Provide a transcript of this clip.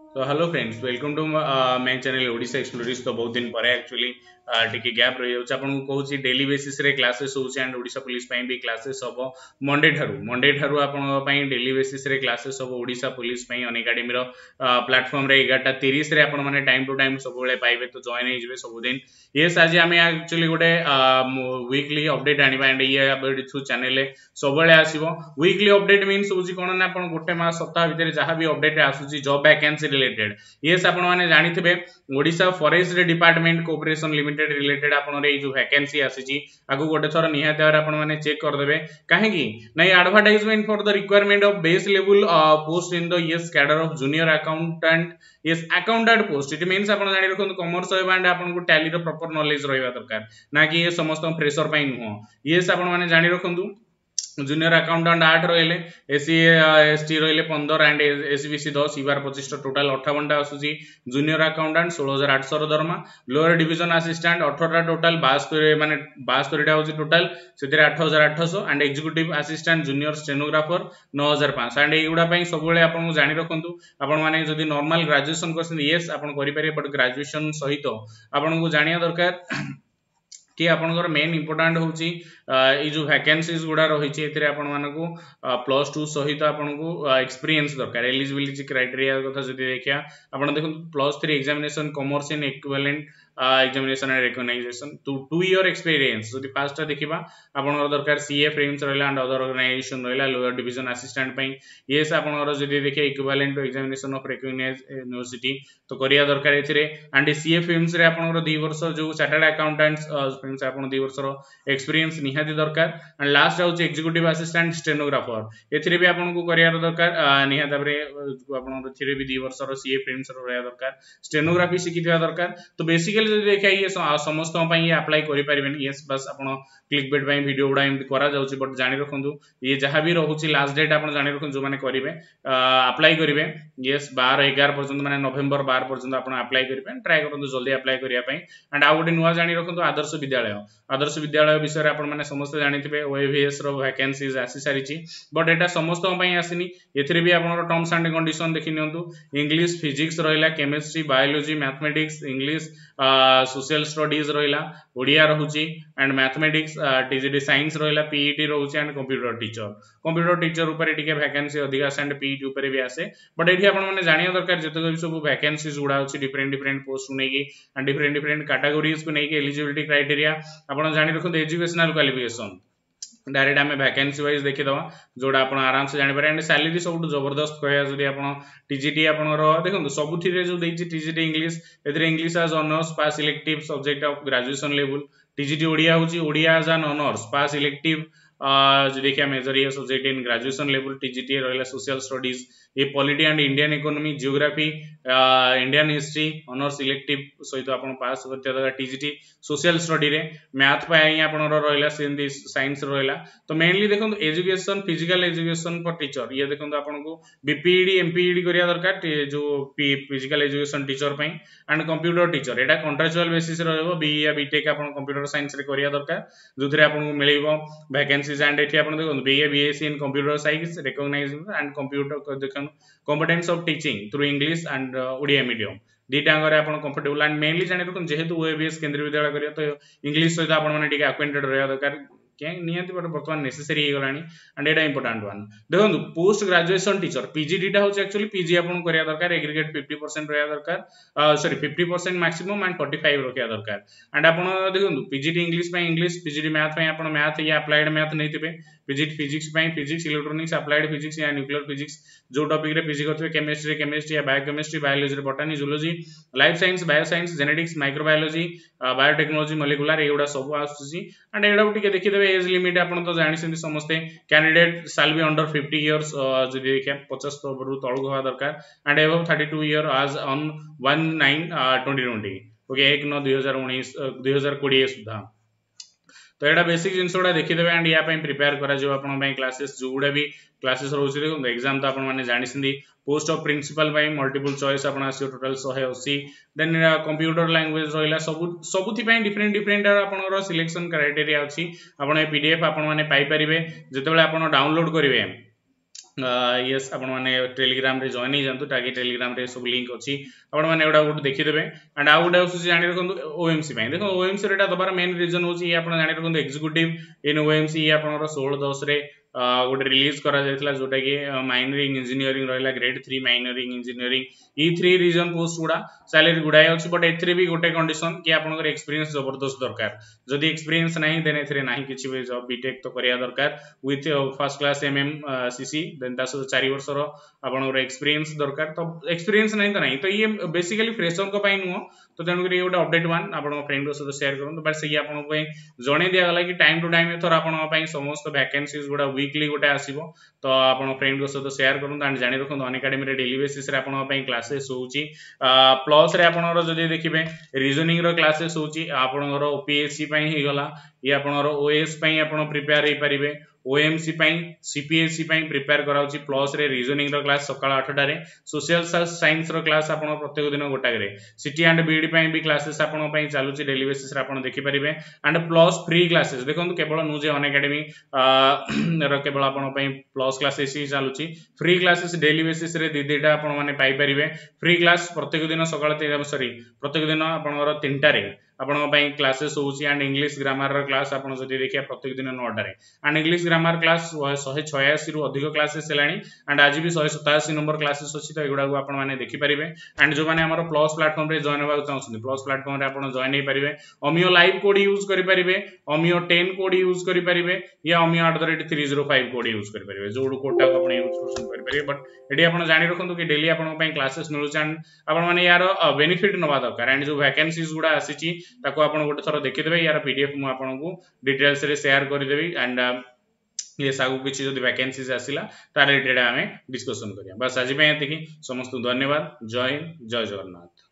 तो hello friends, welcome to my channel Odisha explorist. तो बहुत दिन पर एक्चुअली टिके गैप रही जाउछ। आपन को कहूची डेली बेसिस रे क्लासेस होछ एंड ओडिशा पुलिस पई भी क्लासेस हबो मंडे ठारू आपन पई डेली बेसिस रे क्लासेस हबो। ओडिशा पुलिस पई अन एकेडमी रो प्लेटफॉर्म रे 11:30 रे आपन माने टाइम टू टाइम सब बेले पाइबे, तो जॉइन हे जिवे सब दिन। यस, आज आमे एक्चुअली गोटे वीकली अपडेट आनिबा एंड ये अपडेट थ्रू चैनल रे सब बेले आसीबो। वीकली अपडेट मींस होची कोन ना, आपन गोटे मास सप्ताह भीतर जहां भी अपडेट आसुची जॉब वैकेंसी रिलेटेड, यस आपण माने जानि थिबे Odisha forest department cooperation limited related आपण रे जो वैकेंसी आसीची आगु गोटे थोर निहाते आपण माने चेक कर देबे। काहे की नै advertisement for the requirement of base level post in the yes cadre of junior accountant, yes accountant post. It means आपण जानि रखन कॉमर्स होबा एंड आपण को टैली रो प्रॉपर नॉलेज रहबा दरकार, ना कि ये समस्त फ्रेशर पई नुहो। यस आपण माने जानि रखन जूनियर अकाउंटेंट 8 रहिले, एससी एसटी रहिले 15 एंड एसबीसी 10, ईबार 25 टोटल 58 टा आसुची। जूनियर अकाउंटेंट 16800 रो दरमा। लोअर डिवीजन असिस्टेंट 18 टा टोटल 72 माने 72 टा होची टोटल, सेतिर 8800 and executive assistant junior stenographer 9500 and एगुडा पई सब बेले आपन को जानि रखंतु। आपन माने जदी नॉर्मल ग्रेजुएशन करसन यस आपन करि पारे, बट ग्रेजुएशन सहित आपन को जानिया दरकार कि आपनकर मेन इंपोर्टेंट होची ए जो वैकेंसीज गुडा रहिछि एथिरे आपन मानको +2 सहित आपनको एक्सपीरियंस दरकार। एलिजिबिलिटी क्राइटेरिया कथा जदी देखिया आपन देखन +3 examination commerce in equivalent examination and recognisation to 2 year experience. जदी फास्ट देखिबा आपनकर दरकार सीए फ्रेम्स रहला एंड अदर ऑर्गेनाइजेशन रहला लोअर डिवीजन असिस्टेंट पई। यस आपनकर जदी देखिए equivalent to examination of recognised university तो करिया दरकार एथिरे। एंड सीए फ्रेम्स रे आपनकर 2 वर्ष जो चार्टर्ड अकाउंटेंट्स फ्रेम्स आपन 2 वर्ष रो एक्सपीरियंस निहाती दरकार। एंड लास्ट होची एग्जीक्यूटिव असिस्टेंट स्टेनोग्राफर, एथिरे भी आपन को करिया दरकार निहात भाबरे आपन एथिरे भी 2 वर्ष रो सीए फ्रेम्स रो रहया दरकार, स्टेनोग्राफी शिखिथिया दरकार। तो बेसिकली जदी देखा ये समस्त पई ये अप्लाई करि परिबेन। यस बस आपन क्लिक बेट पई वीडियो गुडा एमति करा जाउची, बट जानि रखंतु ये जहां भी रहूची लास्ट डेट आपन जानि रखन जो माने करिवे अप्लाई करिवे। यस 12 11 पर्यंत माने नवंबर 12 पर्यंत आपन अप्लाई करिवे, ट्राई करंतु जल्दी अप्लाई करिया पई। एंड आ गोटे नुवा जानि रखंतु आदर्श विद्यालय विषय रे आपन माने समस्त जानिथिबे ओएवीएस रो वैकेंसीज आसी सारिची, बट एटा समस्त पई आसीनी। एथिरे भी आपन टर्म्स एंड कंडीशन देखि नियंतु। इंग्लिश फिजिक्स रहिला, chemistry biology mathematics English social studies रहिला, ओडिया रहूची एंड मैथमेटिक्स टीजीडी साइंस रहिला, पीईटी रहूची एंड कंप्यूटर टीचर ऊपर टिके वैकेंसी अधिका एंड पीईटी ऊपर भी आसे। बट एठी आपन माने जानिया दरकार जते भी सब वैकेंसीज गुडा अछि डिफरेंट पोस्ट नै की एंड डिफरेंट कैटेगरीज को नै की एलिजिबिलिटी क्राइटेरिया आपन जानि रखो। एजुकेशनल क्वालिफिकेशन डायरेक्ट आमे वैकेंसी वाइज देखि दवा, जोडा आपण आराम से जानि पारे। एंड सैलरी सब जबरदस्त कहया जदी आपण टीजीटी आपण रो देखंतु सबुथि रे जो देछि टीजीटी इंग्लिश, एथरे English as honours pass selective subject of graduation level. TGT Odia होची Odia as an honours pass selective जो देखिया मेजर ये subject in graduation level. TGT रहला सोशल स्टडीज, ये polity and Indian economy, geography, Indian history honours selective सहित आपण पास करते दरकार। टीजीटी सोशल स्टडी रे मैथ पई आपण रहला सेंदी साइंस रहला। तो मेनली देखंतु education physical education for teacher, ये देखंतु आपण को बीपीईडी एमपीईडी करिया दरकार जो फिजिकल एजुकेशन टीचर पई। एंड कंप्यूटर टीचर एटा कॉन्ट्रैक्चुअल बेसिस रहबो, बीई या बीटेक आपण कंप्यूटर साइंस रे करिया दरकार, जोथरे आपण को मिलिबो वैकेंसीज। एंड एठी आपण देखंतु BA BSc in computer science recognised and computer देखन competence of teaching through English and Odia medium दीटांगरे आपण कंफर्टेबल। एंड मेनली जानि रखन जेहेतु ओएबीएस केंद्रीय विद्यालय करिया तो इंग्लिश सहित आपण माने टिके अक्वेंटेड रहया दरकार, के नियंति बट वर्तमान नेसेसरी हे गलानी। एंड एटा इंपोर्टेंट वन देखंतु पोस्ट ग्रेजुएशन टीचर पीजीडी टा होची एक्चुअली पीजी आपण करिया दरकार, एग्रीगेट 50% रहया दरकार, सॉरी 50% मैक्सिमम एंड 45 रखिया दरकार। एंड आपण देखंतु पीजीडी इंग्लिश पई इंग्लिश, पीजीडी मैथ पई आपण मैथ या अप्लाइड मैथ नैतिबे, पीजीडी फिजिक्स पई फिजिक्स इलेक्ट्रॉनिक्स अप्लाइड फिजिक्स या न्यूक्लियर फिजिक्स, जो टॉपिक रे पीजी करथबे केमिस्ट्री या बायोकेमिस्ट्री बायोलॉजी रे botany zoology life science bio science genetics microbiology biotechnology molecular एगुडा सब आसुची। एंड एडा टिके देखि देबे एज लिमिट आपण तो जानि सेंती समस्ते candidate shall be under 50 years, जदी देखिया 50 रु तळु होवा दरकार। And above 32 year age on 19/2020 okay 1/9/2019 2020 सुधा। तो एटा बेसिक जिनसोडा देखि देबे एंड या पई प्रिपेयर करा जो आपण पई क्लासेस जो गुडा भी क्लासेस रहउछि देखो एग्जाम तो आपण माने जानि सिंदी। पोस्ट ऑफ प्रिंसिपल पई मल्टीपल चॉइस आपण आसी टोटल 180। देन कंप्यूटर लैंग्वेज रहला सबुथि पई डिफरेंट आपण रो सिलेक्शन क्राइटेरिया अछि। आपण ए पीडीएफ आपण माने पाई परिबे जेतेबेले आपण डाउनलोड करिवे यस आपण माने टेलीग्राम रे जॉइन हो जांतु ताकि टेलीग्राम रे सब लिंक अछि आपण माने एडा गुड देखि देबे एंड आउ गुड जानि रखंतु ओएमसी पई देखो ओएमसी रेटा दबार मेन रीजन होची आपण जानि रखंतु एग्जीक्यूटिव इन ओएमसी आपण 16/10 रे गोटे रिलीज करा जायतला जोटा कि माइनरिंग इंजीनियरिंग रहला ग्रेड 3 माइनरिंग इंजीनियरिंग ई 3 रीजन पोस्ट गुडा सैलरी गुडाय अछि बट एथरे भी गोटे कंडीशन कि आपनकर एक्सपीरियंस जबरदस्त दरकार जदि एक्सपीरियंस नाही देन एथरे नाही किछि भी जॉब बीटेक तो करिया दरकार with first class CC then तास 4 वर्ष रो आपनकर एक्सपीरियंस दरकार तो एक्सपीरियंस नाही तो नाही तो ये बेसिकली फ्रेशर को पई नुहो तो तेणु करी गोटे अपडेट वन आपण फ्रेंड को सहित शेयर करन बट से आपण को जणे दिया गला कि टाइम टू टाइम एथर आपण पई समस्त वैकेंसीज गुडा वीकली गोटे आसीबो तो आपण फ्रेंड को सहित शेयर करन एंड जानि रखन अनअकैडमी रे डेली बेसिस रे आपण पई क्लासेस होउची प्लस रे आपण रो जदि देखिबे रीजनिंग रो क्लासेस होउची आपण रो ओपीएससी पई ही गला ये आपण रो ओएस पई आपण प्रिपेयर हे परिबे ओएमसी पई सीपीएससी पई प्रिपेयर कराउची प्लस रे रीजनिंग रो क्लास सकाळ 8टा रे सोशल साइंस रो क्लास आपण प्रत्येक दिन गोटा रे सिटी एंड बीडी पई भी क्लासेस आपण पई चालुची डेली बेसिस रे आपण देखि परिबे एंड प्लस फ्री क्लासेस देखंतु केवल नु जे अनअकैडमी रो केवल आपण पई प्लस क्लासेस ही चालुची फ्री क्लासेस डेली बेसिस रे दीटा आपण माने पाई परिबे फ्री क्लास प्रत्येक दिन सकाळ सॉरी प्रत्येक दिन आपण 3टा रे आपण पई क्लासेस होउची एंड इंग्लिश ग्रामर रो क्लास आपण जदि देखिया प्रत्येक दिन 9टा रे एंड इंग्लिश ग्रामर क्लास 186 रु अधिक क्लासेस हेलानी एंड आज भी 187 नंबर क्लासेस अछि तो एगुडा को आपण माने देखि परिबे एंड जो माने हमर प्लस प्लेटफॉर्म रे जॉइन होबा चाहछन प्लस प्लेटफॉर्म रे आपण जॉइन हे परिबे अमियो लाइव कोड यूज करि परिबे अमियो 10 कोड यूज करि परिबे या अमियो @305 कोड यूज करि परिबे जोडू कोडटा को आपण यूज करि परिबे बट एडी आपण जानि रखंतु कि डेली आपण पई क्लासेस मिलु एंड आपण माने यार बेनिफिट नबा दरकार एंड जो वैकेंसीज गुडा आसीची ताको आपण गोटे थरो देखि देबे यार पीडीएफ मु आपण को डिटेल्स रे शेयर करि देबी एंड ये सागु किछि जदि वैकेंसीज आसिला तार रिलेटेड हमें डिस्कशन करिया बस आज पे एतिकी समस्त धन्यवाद जय हिंद जय जगन्नाथ।